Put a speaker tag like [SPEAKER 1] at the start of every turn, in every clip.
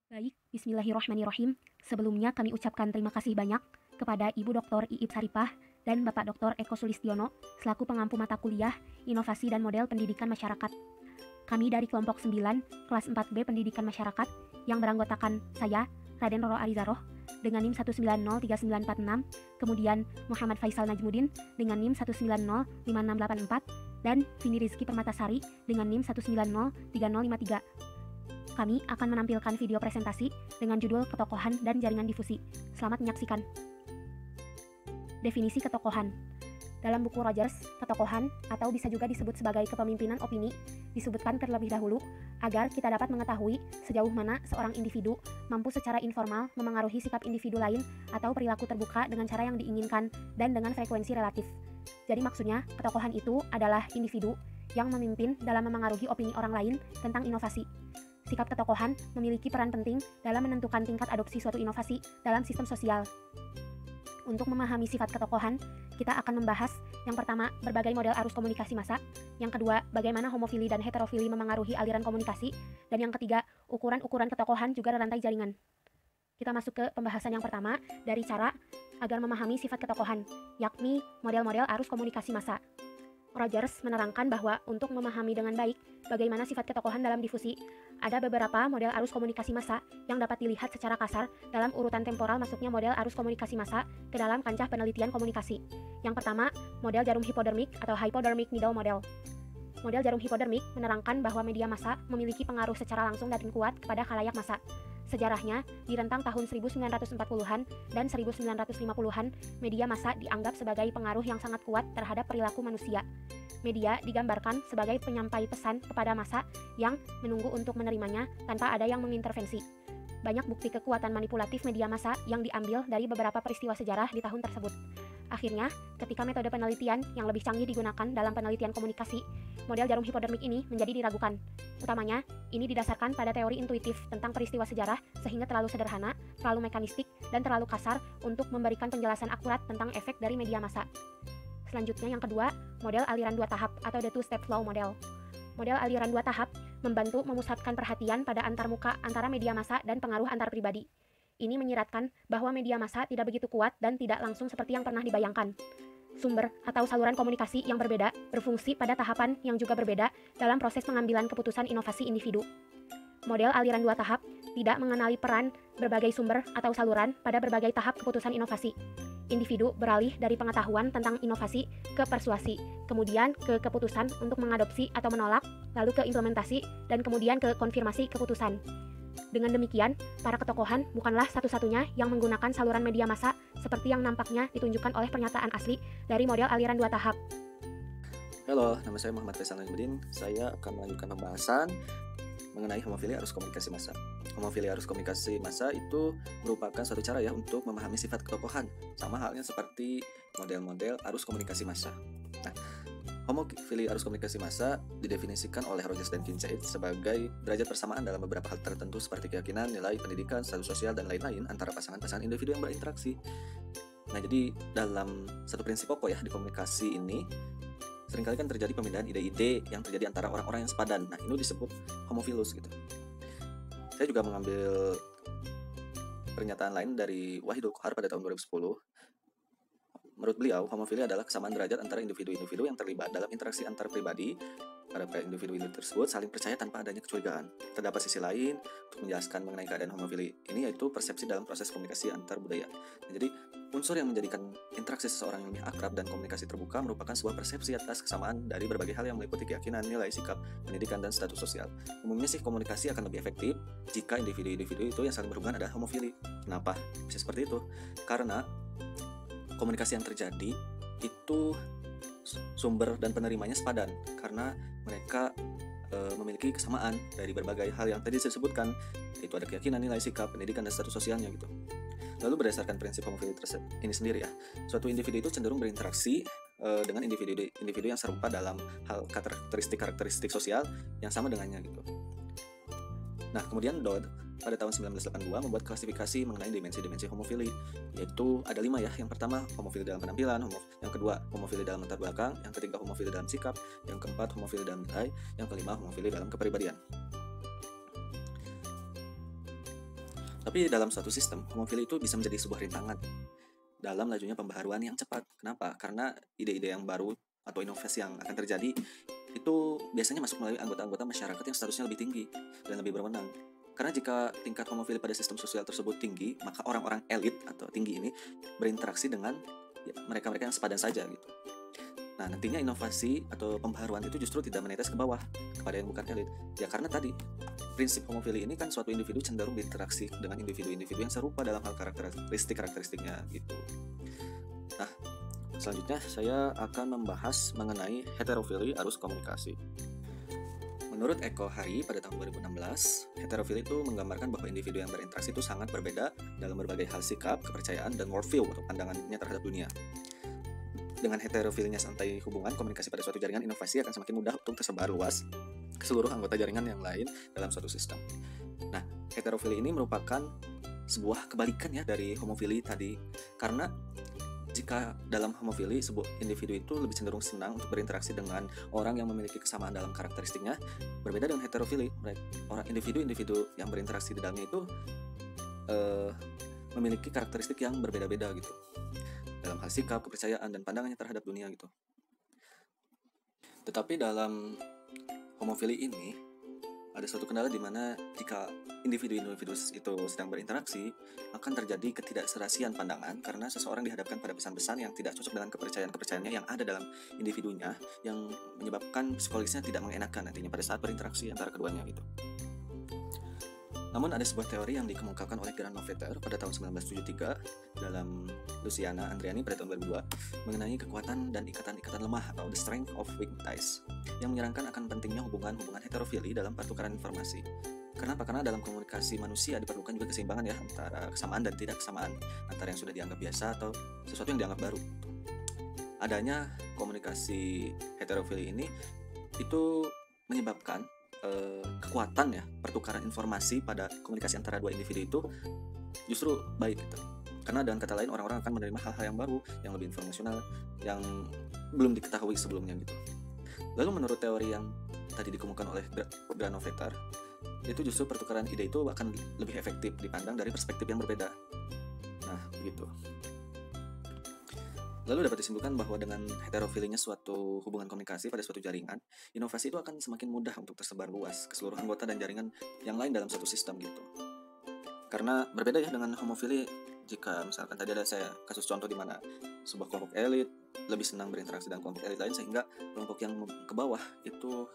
[SPEAKER 1] Baik, bismillahirrahmanirrahim. Sebelumnya kami ucapkan terima kasih banyak kepada Ibu Dr. Iip Saripah dan Bapak Dr. Eko Sulistiono selaku pengampu mata kuliah Inovasi dan Model Pendidikan Masyarakat. Kami dari kelompok 9, kelas 4B Pendidikan Masyarakat yang beranggotakan saya, Raden Roro Arizaroh, dengan NIM 1903946, kemudian Muhammad Faisal Najmuddin dengan NIM 1905684, dan Vini Rizky Permatasari dengan NIM 1903053. Kami akan menampilkan video presentasi dengan judul Ketokohan dan Jaringan Difusi. Selamat menyaksikan. Definisi ketokohan. Dalam buku Rogers, ketokohan atau bisa juga disebut sebagai kepemimpinan opini disebutkan terlebih dahulu agar kita dapat mengetahui sejauh mana seorang individu mampu secara informal memengaruhi sikap individu lain atau perilaku terbuka dengan cara yang diinginkan dan dengan frekuensi relatif. Jadi maksudnya, ketokohan itu adalah individu yang memimpin dalam memengaruhi opini orang lain tentang inovasi. Sikap ketokohan memiliki peran penting dalam menentukan tingkat adopsi suatu inovasi dalam sistem sosial. Untuk memahami sifat ketokohan, kita akan membahas yang pertama, berbagai model arus komunikasi massa, yang kedua, bagaimana homofili dan heterofili memengaruhi aliran komunikasi, dan yang ketiga, ukuran-ukuran ketokohan juga rantai jaringan. Kita masuk ke pembahasan yang pertama dari cara agar memahami sifat ketokohan, yakni model-model arus komunikasi massa. Rogers menerangkan bahwa untuk memahami dengan baik bagaimana sifat ketokohan dalam difusi, ada beberapa model arus komunikasi massa yang dapat dilihat secara kasar dalam urutan temporal masuknya model arus komunikasi massa ke dalam kancah penelitian komunikasi. Yang pertama, model jarum hipodermik atau hypodermic needle model. Model jarum hipodermik menerangkan bahwa media massa memiliki pengaruh secara langsung dan kuat kepada khalayak massa. Sejarahnya, di rentang tahun 1940-an dan 1950-an, media massa dianggap sebagai pengaruh yang sangat kuat terhadap perilaku manusia. Media digambarkan sebagai penyampai pesan kepada massa yang menunggu untuk menerimanya tanpa ada yang mengintervensi. Banyak bukti kekuatan manipulatif media massa yang diambil dari beberapa peristiwa sejarah di tahun tersebut. Akhirnya, ketika metode penelitian yang lebih canggih digunakan dalam penelitian komunikasi, model jarum hipodermik ini menjadi diragukan. Utamanya, ini didasarkan pada teori intuitif tentang peristiwa sejarah sehingga terlalu sederhana, terlalu mekanistik, dan terlalu kasar untuk memberikan penjelasan akurat tentang efek dari media massa. Selanjutnya yang kedua, model aliran dua tahap atau the two-step flow model. Model aliran dua tahap membantu memusatkan perhatian pada antarmuka antara media massa dan pengaruh antar pribadi. Ini menyiratkan bahwa media massa tidak begitu kuat dan tidak langsung seperti yang pernah dibayangkan. Sumber atau saluran komunikasi yang berbeda berfungsi pada tahapan yang juga berbeda dalam proses pengambilan keputusan inovasi individu. Model aliran dua tahap tidak mengenali peran berbagai sumber atau saluran pada berbagai tahap keputusan inovasi. Individu beralih dari pengetahuan tentang inovasi ke persuasi, kemudian ke keputusan untuk mengadopsi atau menolak, lalu ke implementasi, dan kemudian ke konfirmasi keputusan. Dengan demikian, para ketokohan bukanlah satu-satunya yang menggunakan saluran media massa seperti yang nampaknya ditunjukkan oleh pernyataan asli dari model aliran dua tahap.
[SPEAKER 2] Halo, nama saya Muhammad Faisal Najmuddin. Saya akan melanjutkan pembahasan mengenai homofili arus komunikasi massa. Homofili arus komunikasi massa itu merupakan suatu cara ya untuk memahami sifat ketokohan, sama halnya seperti model-model arus komunikasi massa. Nah, homofili arus komunikasi massa didefinisikan oleh Rogers dan Kincaid sebagai derajat persamaan dalam beberapa hal tertentu seperti keyakinan, nilai, pendidikan, status sosial, dan lain-lain antara pasangan-pasangan individu yang berinteraksi. Nah, jadi dalam satu prinsip pokok ya di komunikasi ini, seringkali kan terjadi pemindahan ide-ide yang terjadi antara orang-orang yang sepadan. Nah, ini disebut homofilus gitu. Saya juga mengambil pernyataan lain dari Wahidul Qahar pada tahun 2010. Menurut beliau, homofili adalah kesamaan derajat antara individu-individu yang terlibat dalam interaksi antar pribadi. Pada individu-individu tersebut saling percaya tanpa adanya kecurigaan. Terdapat sisi lain untuk menjelaskan mengenai keadaan homofili ini, yaitu persepsi dalam proses komunikasi antar budaya. Nah, jadi unsur yang menjadikan interaksi seseorang yang lebih akrab dan komunikasi terbuka merupakan sebuah persepsi atas kesamaan dari berbagai hal yang meliputi keyakinan, nilai, sikap, pendidikan, dan status sosial. Umumnya sih komunikasi akan lebih efektif jika individu-individu itu yang saling berhubungan adalah homofili. Kenapa bisa seperti itu? Karena komunikasi yang terjadi itu sumber dan penerimanya sepadan karena mereka memiliki kesamaan dari berbagai hal yang tadi saya sebutkan, yaitu ada keyakinan, nilai, sikap, pendidikan, dan status sosialnya gitu. Lalu berdasarkan prinsip homofili ini sendiri ya, suatu individu itu cenderung berinteraksi dengan individu yang serupa dalam hal karakteristik sosial yang sama dengannya gitu. Nah, kemudian Dodd pada tahun 1982 membuat klasifikasi mengenai dimensi-dimensi homofili, yaitu ada 5 ya. Yang pertama, homofili dalam penampilan, yang kedua, homofili dalam latar belakang, yang ketiga, homofili dalam sikap, yang keempat, homofili dalam nilai, yang kelima, homofili dalam kepribadian. Tapi dalam suatu sistem, homofili itu bisa menjadi sebuah rintangan dalam lajunya pembaharuan yang cepat. Kenapa? Karena ide-ide yang baru atau inovasi yang akan terjadi itu biasanya masuk melalui anggota-anggota masyarakat yang statusnya lebih tinggi dan lebih berwenang. Karena jika tingkat homofili pada sistem sosial tersebut tinggi, maka orang-orang elit atau tinggi ini berinteraksi dengan mereka-mereka yang sepadan saja gitu. Nah, nantinya inovasi atau pembaharuan itu justru tidak menetes ke bawah kepada yang bukan elit. Ya karena tadi prinsip homofili ini kan suatu individu cenderung berinteraksi dengan individu-individu yang serupa dalam hal karakteristiknya gitu. Nah, selanjutnya saya akan membahas mengenai heterofili arus komunikasi. Menurut Eko Hari pada tahun 2016, heterofili itu menggambarkan bahwa individu yang berinteraksi itu sangat berbeda dalam berbagai hal sikap, kepercayaan, dan worldview atau pandangannya terhadap dunia. Dengan heterofilinya santai hubungan komunikasi pada suatu jaringan, inovasi akan semakin mudah untuk tersebar luas ke seluruh anggota jaringan yang lain dalam suatu sistem. Nah, heterofili ini merupakan sebuah kebalikan ya dari homofili tadi. Karena jika dalam homofili, sebuah individu itu lebih cenderung senang untuk berinteraksi dengan orang yang memiliki kesamaan dalam karakteristiknya, berbeda dengan heterofili. Orang individu yang berinteraksi di dalamnya itu memiliki karakteristik yang berbeda-beda gitu dalam hal sikap, kepercayaan, dan pandangannya terhadap dunia gitu. Tetapi dalam homofili ini ada suatu kendala di mana jika individu-individu itu sedang berinteraksi, akan terjadi ketidakserasian pandangan karena seseorang dihadapkan pada pesan-pesan yang tidak cocok dengan kepercayaannya yang ada dalam individunya, yang menyebabkan psikologisnya tidak mengenakan nantinya pada saat berinteraksi antara keduanya gitu. Namun ada sebuah teori yang dikemukakan oleh Granovetter pada tahun 1973 dalam Luciana Andriani pada tahun 2002 mengenai kekuatan dan ikatan-ikatan lemah atau the strength of weak ties, yang menyarankan akan pentingnya hubungan-hubungan heterofili dalam pertukaran informasi. Kenapa? Karena dalam komunikasi manusia diperlukan juga keseimbangan ya antara kesamaan dan tidak kesamaan, antara yang sudah dianggap biasa atau sesuatu yang dianggap baru. Adanya komunikasi heterofili ini itu menyebabkan kekuatan ya pertukaran informasi pada komunikasi antara dua individu itu justru baik gitu. Karena dengan kata lain orang-orang akan menerima hal-hal yang baru, yang lebih informasional, yang belum diketahui sebelumnya gitu. Lalu menurut teori yang tadi dikemukakan oleh Granovetter, itu justru pertukaran ide itu akan lebih efektif dipandang dari perspektif yang berbeda. Nah, begitu. Lalu dapat disimpulkan bahwa dengan heterofilinya suatu hubungan komunikasi pada suatu jaringan, inovasi itu akan semakin mudah untuk tersebar luas ke seluruh anggota dan jaringan yang lain dalam satu sistem gitu. Karena berbeda ya dengan homofili, jika misalkan tadi ada saya kasus contoh di mana sebuah kelompok elit lebih senang berinteraksi dengan kelompok elit lain, sehingga kelompok yang ke bawah itu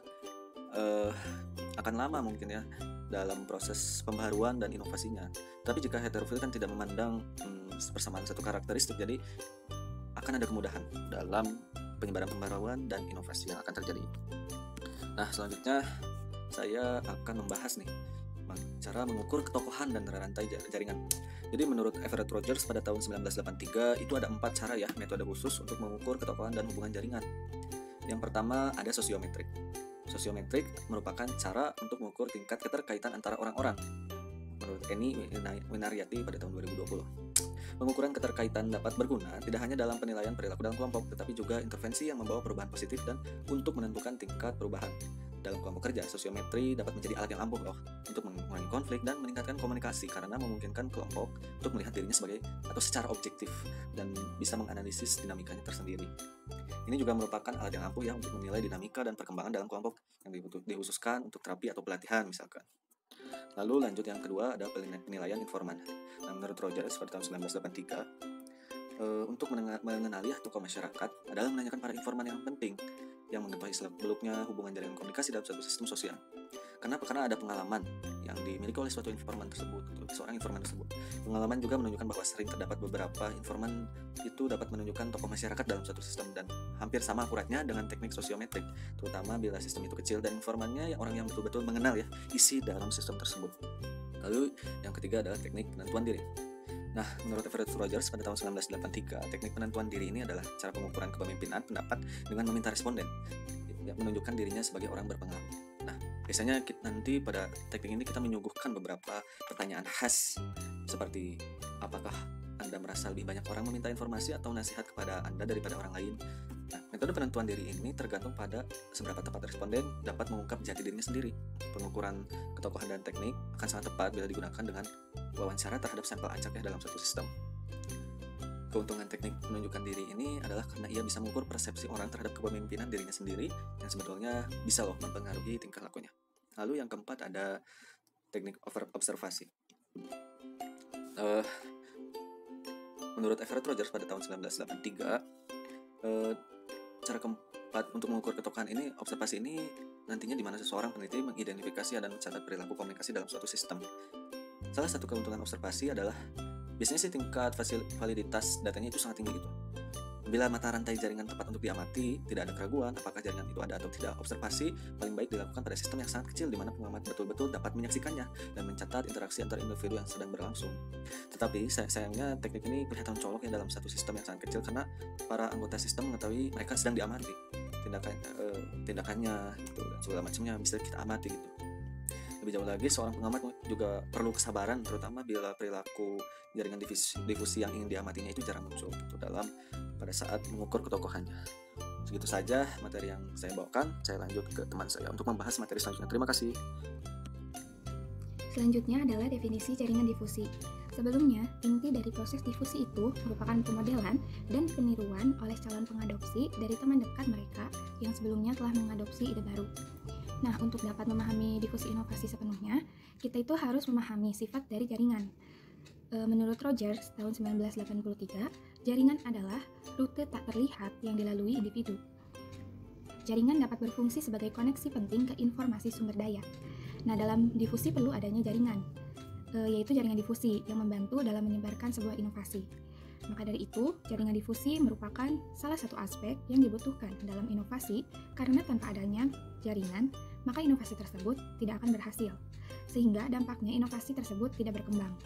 [SPEAKER 2] akan lama mungkin ya dalam proses pembaharuan dan inovasinya. Tapi jika heterofili kan tidak memandang persamaan satu karakteristik, jadi akan ada kemudahan dalam penyebaran pembaharuan dan inovasi yang akan terjadi. Nah, selanjutnya saya akan membahas nih cara mengukur ketokohan dan rantai jaringan. Jadi menurut Everett Rogers pada tahun 1983 itu ada 4 cara ya, metode khusus untuk mengukur ketokohan dan hubungan jaringan. Yang pertama ada sosiometrik. Sosiometrik merupakan cara untuk mengukur tingkat keterkaitan antara orang-orang. Menurut Eni Winariati pada tahun 2020. Pengukuran keterkaitan dapat berguna tidak hanya dalam penilaian perilaku dalam kelompok, tetapi juga intervensi yang membawa perubahan positif dan untuk menentukan tingkat perubahan. Dalam kelompok kerja, sosiometri dapat menjadi alat yang ampuh loh untuk mengurangi konflik dan meningkatkan komunikasi karena memungkinkan kelompok untuk melihat dirinya sebagai atau secara objektif dan bisa menganalisis dinamikanya tersendiri. Ini juga merupakan alat yang ampuh ya untuk menilai dinamika dan perkembangan dalam kelompok yang dikhususkan untuk terapi atau pelatihan misalkan. Lalu lanjut yang kedua ada penilaian informan. Nah, menurut Rogers pada tahun 1983, untuk mengenali tokoh masyarakat adalah menanyakan para informan yang penting yang mengetahui seluk-beluknya hubungan jaringan komunikasi dalam suatu sistem sosial. Kenapa? Karena ada pengalaman yang dimiliki oleh suatu informan tersebut, seorang informan tersebut. Pengalaman juga menunjukkan bahwa sering terdapat beberapa informan itu dapat menunjukkan tokoh masyarakat dalam suatu sistem dan hampir sama akuratnya dengan teknik sosiometrik, terutama bila sistem itu kecil dan informannya orang yang betul-betul mengenal ya isi dalam sistem tersebut. Lalu yang ketiga adalah teknik penentuan diri. Nah, menurut Everett Rogers pada tahun 1983, teknik penentuan diri ini adalah cara pengukuran kepemimpinan pendapat dengan meminta responden yang menunjukkan dirinya sebagai orang berpengaruh. Nah, biasanya nanti pada teknik ini kita menyuguhkan beberapa pertanyaan khas seperti apakah Anda merasa lebih banyak orang meminta informasi atau nasihat kepada Anda daripada orang lain? Nah, metode penentuan diri ini tergantung pada seberapa tepat responden dapat mengungkap jati dirinya sendiri. Pengukuran ketokohan dan teknik akan sangat tepat bila digunakan dengan wawancara terhadap sampel acak dalam suatu sistem. Keuntungan teknik menunjukkan diri ini adalah karena ia bisa mengukur persepsi orang terhadap kepemimpinan dirinya sendiri yang sebetulnya bisa mempengaruhi tingkah lakunya. Lalu yang keempat ada teknik observasi. Menurut Everett Rogers pada tahun 1983, cara keempat untuk mengukur ketokohan ini, observasi ini nantinya di mana seseorang peneliti mengidentifikasi dan mencatat perilaku komunikasi dalam suatu sistem. Salah satu keuntungan observasi adalah biasanya sih tingkat validitas datanya itu sangat tinggi gitu. Bila mata rantai jaringan tepat untuk diamati, tidak ada keraguan apakah jaringan itu ada atau tidak. Observasi paling baik dilakukan pada sistem yang sangat kecil di mana pengamat betul-betul dapat menyaksikannya dan mencatat interaksi antar individu yang sedang berlangsung. Tetapi sayangnya teknik ini kelihatan colok dalam satu sistem yang sangat kecil karena para anggota sistem mengetahui mereka sedang diamati, tindakannya gitu dan segala macamnya bisa kita amati gitu. Lebih jauh lagi, seorang pengamat juga perlu kesabaran, terutama bila perilaku jaringan difusi yang ingin diamatinya itu jarang muncul gitu pada saat mengukur ketokohannya. Segitu saja materi yang saya bawakan. Saya lanjut ke teman saya untuk membahas materi selanjutnya. Terima kasih.
[SPEAKER 3] Selanjutnya adalah definisi jaringan difusi. Sebelumnya, inti dari proses difusi itu merupakan pemodelan dan peniruan oleh calon pengadopsi dari teman dekat mereka yang sebelumnya telah mengadopsi ide baru. Nah, untuk dapat memahami difusi inovasi sepenuhnya, kita itu harus memahami sifat dari jaringan. Menurut Rogers, tahun 1983, jaringan adalah rute tak terlihat yang dilalui individu. Jaringan dapat berfungsi sebagai koneksi penting ke informasi sumber daya. Nah, dalam difusi perlu adanya jaringan, yaitu jaringan difusi yang membantu dalam menyebarkan sebuah inovasi. Maka dari itu, jaringan difusi merupakan salah satu aspek yang dibutuhkan dalam inovasi karena tanpa adanya jaringan, maka inovasi tersebut tidak akan berhasil, sehingga dampaknya inovasi tersebut tidak berkembang.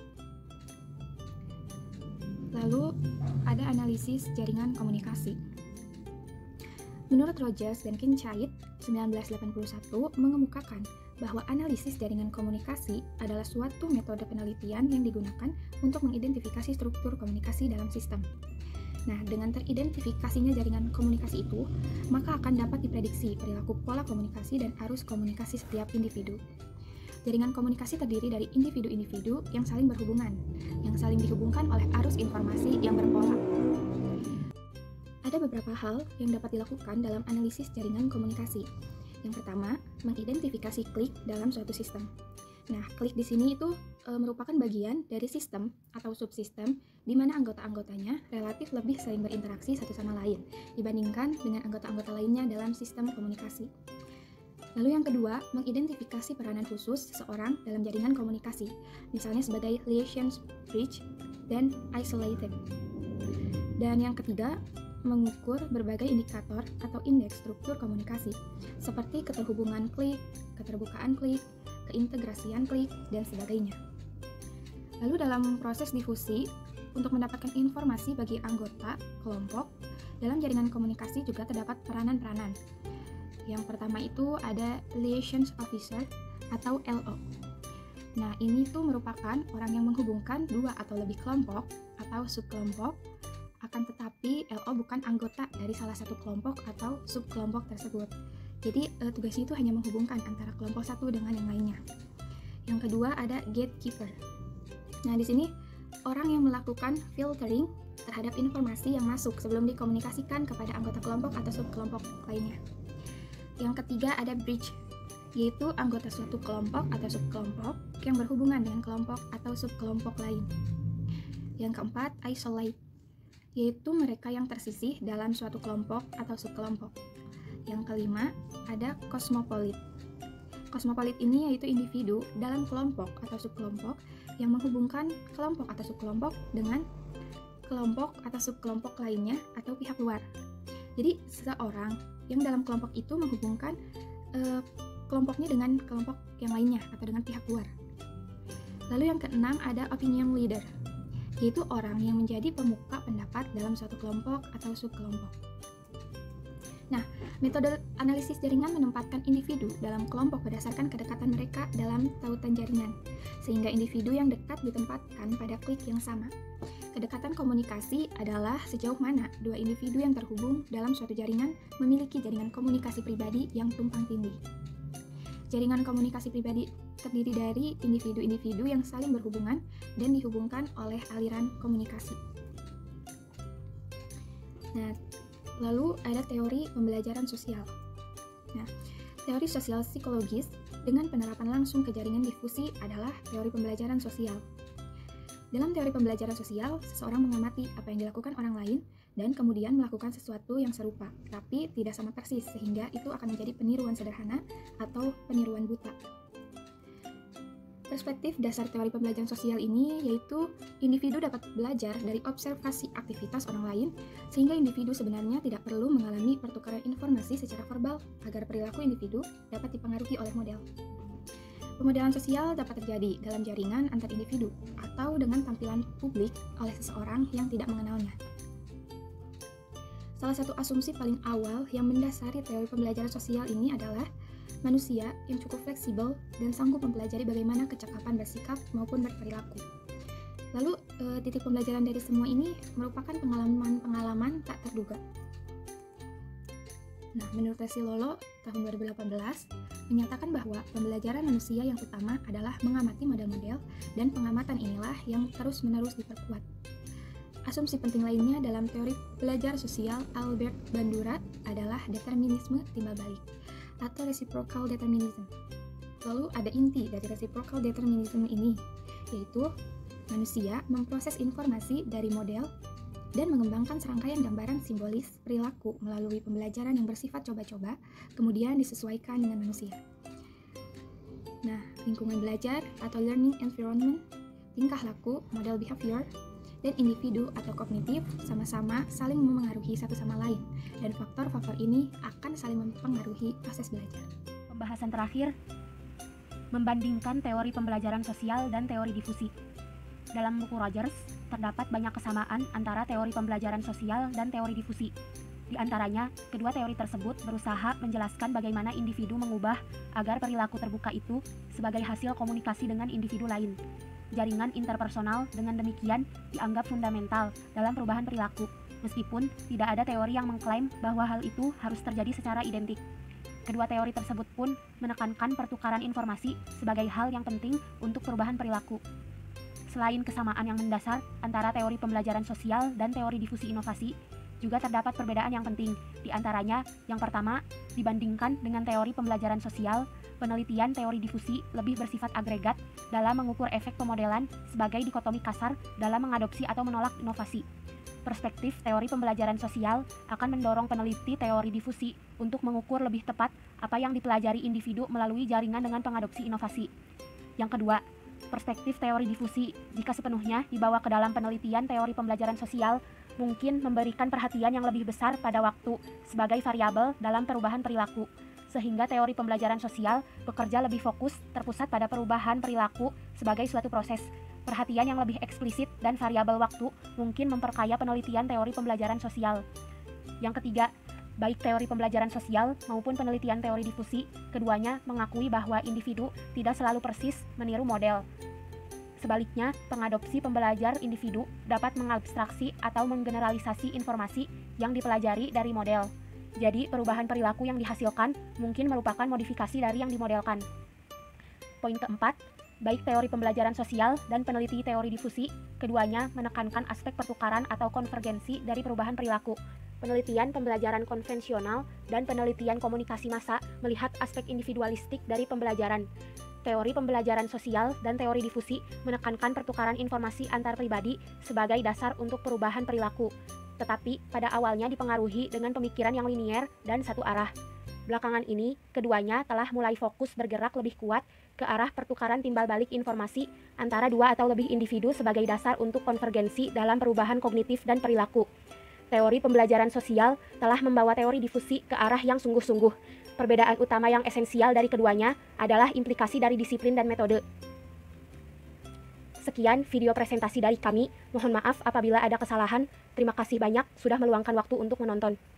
[SPEAKER 3] Lalu, ada analisis jaringan komunikasi. Menurut Rogers dan Kincaid, 1981 mengemukakan bahwa analisis jaringan komunikasi adalah suatu metode penelitian yang digunakan untuk mengidentifikasi struktur komunikasi dalam sistem. Nah, dengan teridentifikasinya jaringan komunikasi itu, maka akan dapat diprediksi perilaku pola komunikasi dan arus komunikasi setiap individu. Jaringan komunikasi terdiri dari individu-individu yang saling berhubungan, yang saling dihubungkan oleh arus informasi yang berpola. Ada beberapa hal yang dapat dilakukan dalam analisis jaringan komunikasi. Yang pertama, mengidentifikasi klik dalam suatu sistem. Nah, klik di sini itu merupakan bagian dari sistem atau subsistem di mana anggota-anggotanya relatif lebih sering berinteraksi satu sama lain dibandingkan dengan anggota-anggota lainnya dalam sistem komunikasi. Lalu yang kedua, mengidentifikasi peranan khusus seseorang dalam jaringan komunikasi, misalnya sebagai liaisons bridge dan isolated. Dan yang ketiga, mengukur berbagai indikator atau indeks struktur komunikasi, seperti keterhubungan klik, keterbukaan klik, keintegrasian klik, dan sebagainya. Lalu dalam proses difusi, untuk mendapatkan informasi bagi anggota kelompok, dalam jaringan komunikasi juga terdapat peranan-peranan. Yang pertama itu ada Liaisons Officer atau LO. Nah, ini tuh merupakan orang yang menghubungkan dua atau lebih kelompok atau subkelompok, akan tetapi LO bukan anggota dari salah satu kelompok atau subkelompok tersebut. Jadi tugasnya itu hanya menghubungkan antara kelompok satu dengan yang lainnya. Yang kedua ada gatekeeper. Nah, di sini orang yang melakukan filtering terhadap informasi yang masuk sebelum dikomunikasikan kepada anggota kelompok atau subkelompok lainnya. Yang ketiga ada bridge, yaitu anggota suatu kelompok atau subkelompok yang berhubungan dengan kelompok atau subkelompok lain. Yang keempat, isolate, yaitu mereka yang tersisih dalam suatu kelompok atau subkelompok. Yang kelima, ada cosmopolite. Cosmopolite ini yaitu individu dalam kelompok atau subkelompok yang menghubungkan kelompok atau subkelompok dengan kelompok atau subkelompok lainnya atau pihak luar. Jadi, seseorang yang dalam kelompok itu menghubungkan kelompoknya dengan kelompok yang lainnya atau dengan pihak luar. Lalu yang keenam ada opinion leader, yaitu orang yang menjadi pemuka pendapat dalam suatu kelompok atau subkelompok. Metode analisis jaringan menempatkan individu dalam kelompok berdasarkan kedekatan mereka dalam tautan jaringan, sehingga individu yang dekat ditempatkan pada klik yang sama. Kedekatan komunikasi adalah sejauh mana dua individu yang terhubung dalam suatu jaringan memiliki jaringan komunikasi pribadi yang tumpang tindih. Jaringan komunikasi pribadi terdiri dari individu-individu yang saling berhubungan dan dihubungkan oleh aliran komunikasi. Nah, lalu ada teori pembelajaran sosial. Nah, teori sosial psikologis dengan penerapan langsung ke jaringan difusi adalah teori pembelajaran sosial. Dalam teori pembelajaran sosial, seseorang mengamati apa yang dilakukan orang lain dan kemudian melakukan sesuatu yang serupa, tapi tidak sama persis, sehingga itu akan menjadi peniruan sederhana atau peniruan buta. Perspektif dasar teori pembelajaran sosial ini yaitu individu dapat belajar dari observasi aktivitas orang lain, sehingga individu sebenarnya tidak perlu mengalami pertukaran informasi secara verbal agar perilaku individu dapat dipengaruhi oleh model. Pemodelan sosial dapat terjadi dalam jaringan antar individu atau dengan tampilan publik oleh seseorang yang tidak mengenalnya. Salah satu asumsi paling awal yang mendasari teori pembelajaran sosial ini adalah manusia yang cukup fleksibel dan sanggup mempelajari bagaimana kecakapan bersikap maupun berperilaku. Lalu, titik pembelajaran dari semua ini merupakan pengalaman-pengalaman tak terduga. Nah, menurut Tesi Lolo tahun 2018 menyatakan bahwa pembelajaran manusia yang utama adalah mengamati model-model, dan pengamatan inilah yang terus-menerus diperkuat. Asumsi penting lainnya dalam teori belajar sosial Albert Bandura adalah determinisme timbal balik atau reciprocal determinism. Lalu ada inti dari reciprocal determinism ini, yaitu manusia memproses informasi dari model dan mengembangkan serangkaian gambaran simbolis perilaku melalui pembelajaran yang bersifat coba-coba, kemudian disesuaikan dengan manusia. Nah, lingkungan belajar atau learning environment, tingkah laku, model behavior, dan individu atau kognitif sama-sama saling memengaruhi satu sama lain, dan faktor-faktor ini akan saling mempengaruhi proses belajar.
[SPEAKER 1] Pembahasan terakhir, membandingkan teori pembelajaran sosial dan teori difusi. Dalam buku Rogers, terdapat banyak kesamaan antara teori pembelajaran sosial dan teori difusi. Di antaranya, kedua teori tersebut berusaha menjelaskan bagaimana individu mengubah agar perilaku terbuka itu sebagai hasil komunikasi dengan individu lain. Jaringan interpersonal dengan demikian dianggap fundamental dalam perubahan perilaku, meskipun tidak ada teori yang mengklaim bahwa hal itu harus terjadi secara identik. Kedua teori tersebut pun menekankan pertukaran informasi sebagai hal yang penting untuk perubahan perilaku. Selain kesamaan yang mendasar antara teori pembelajaran sosial dan teori difusi inovasi, juga terdapat perbedaan yang penting. Di antaranya, yang pertama, dibandingkan dengan teori pembelajaran sosial, penelitian teori difusi lebih bersifat agregat dalam mengukur efek pemodelan sebagai dikotomi kasar dalam mengadopsi atau menolak inovasi. Perspektif teori pembelajaran sosial akan mendorong peneliti teori difusi untuk mengukur lebih tepat apa yang dipelajari individu melalui jaringan dengan pengadopsi inovasi. Yang kedua, perspektif teori difusi jika sepenuhnya dibawa ke dalam penelitian teori pembelajaran sosial mungkin memberikan perhatian yang lebih besar pada waktu sebagai variabel dalam perubahan perilaku, sehingga teori pembelajaran sosial bekerja lebih fokus terpusat pada perubahan perilaku sebagai suatu proses. Perhatian yang lebih eksplisit dan variabel waktu mungkin memperkaya penelitian teori pembelajaran sosial. Yang ketiga, baik teori pembelajaran sosial maupun penelitian teori difusi, keduanya mengakui bahwa individu tidak selalu persis meniru model. Sebaliknya, pengadopsi pembelajar individu dapat mengabstraksi atau menggeneralisasi informasi yang dipelajari dari model. Jadi, perubahan perilaku yang dihasilkan mungkin merupakan modifikasi dari yang dimodelkan. Poin keempat, baik teori pembelajaran sosial dan peneliti teori difusi, keduanya menekankan aspek pertukaran atau konvergensi dari perubahan perilaku. Penelitian pembelajaran konvensional dan penelitian komunikasi massa melihat aspek individualistik dari pembelajaran. Teori pembelajaran sosial dan teori difusi menekankan pertukaran informasi antar pribadi sebagai dasar untuk perubahan perilaku, tetapi pada awalnya dipengaruhi dengan pemikiran yang linier dan satu arah. Belakangan ini, keduanya telah mulai fokus bergerak lebih kuat ke arah pertukaran timbal balik informasi antara dua atau lebih individu sebagai dasar untuk konvergensi dalam perubahan kognitif dan perilaku. Teori pembelajaran sosial telah membawa teori difusi ke arah yang sungguh-sungguh. Perbedaan utama yang esensial dari keduanya adalah implikasi dari disiplin dan metode. Sekian video presentasi dari kami. Mohon maaf apabila ada kesalahan. Terima kasih banyak sudah meluangkan waktu untuk menonton.